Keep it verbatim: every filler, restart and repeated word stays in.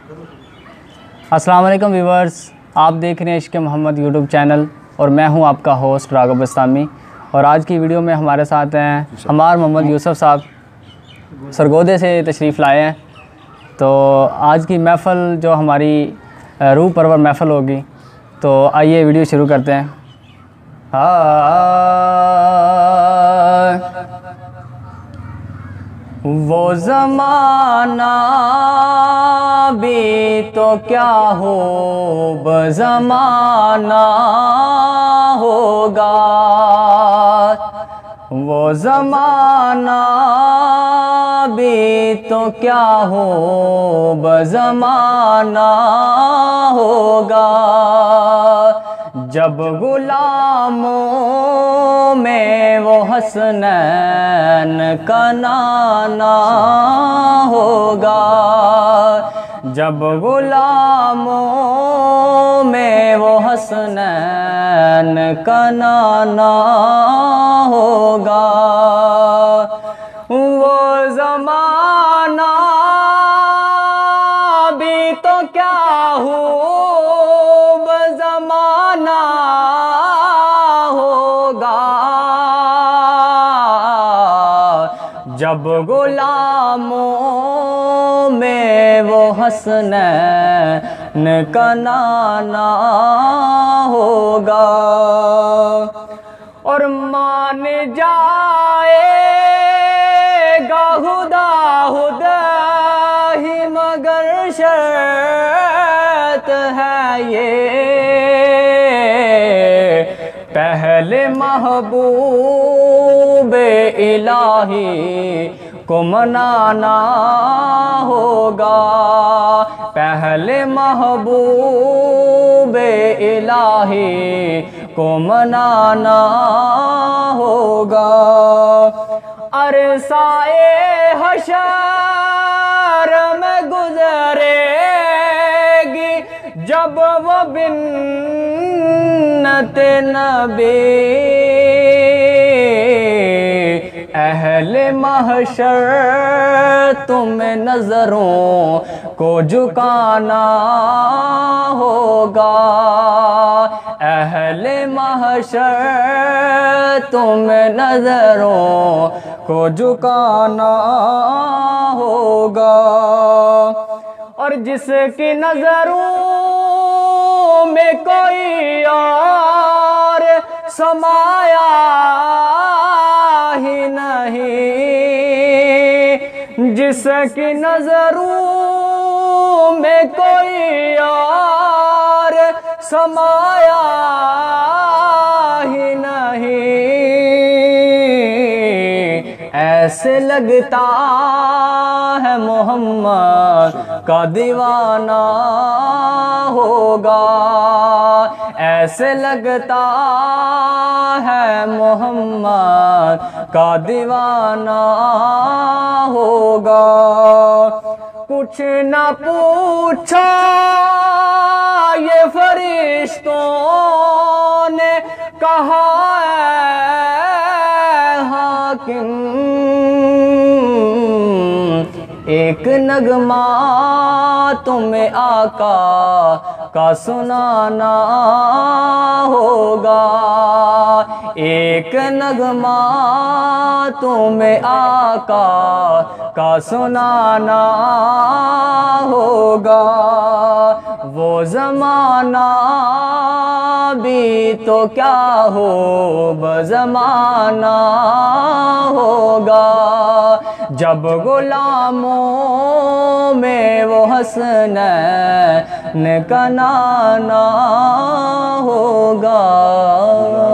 السلام علیکم ویورز، آپ دیکھ رہے ہیں عشق محمد یوٹیوب چینل اور میں ہوں آپ کا ہوسٹ راغب بستامی. اور آج کی ویڈیو میں ہمارے ساتھ ہیں ہمار محمد یوسف صاحب، سرگودے سے تشریف لائے ہیں. تو آج کی محفل جو ہماری روح پرور محفل ہوگی، تو آئیے ویڈیو شروع کرتے ہیں. وہ زمانہ بھی تو کیا ہو بزمانہ ہوگا، وہ زمانہ بھی تو کیا ہو بزمانہ ہوگا. جب غلاموں میں وہ حسنین کا نانا ہوگا، جب غلاموں میں وہ حسنین کا نانا ہوگا. وہ زمانہ بھی تو کیا ہو بزمانہ ہوگا، جب غلاموں میں وہ حسنین کا نانا ہوگا. اور مان جائے گا خدا خدا ہی مگر شرط ہے یہ، پہلے محبوب الہی کو منانا ہوگا، پہلے محبوب الہی کو منانا ہوگا. عرصۂ حشر میں گزرے گی جب وہ بنت نبی، اہل محشر تم نظروں کو جھکانا ہوگا، اہل محشر تم نظروں کو جھکانا ہوگا. اور جس کی نظروں میں کوئی اور سمایا ہی نہیں، جس کی نظروں میں کوئی اور سمایا ہی نہیں، ایسے لگتا ہے محمد کا دیوانہ ہوگا، ایسے لگتا ہے محمد کا دیوانہ ہوگا. کچھ نہ پوچھا یہ فرشتوں نے کہا اے حاکم، ایک نغمہ تمہیں آقا کا سنانا ہوگا، ایک نغمہ تمہیں آقا کا سنانا ہوگا. وہ زمانہ بھی تو کیا ہو بزمانہ ہوگا، جب غلاموں میں وہ حسنین کا نانا ہوگا.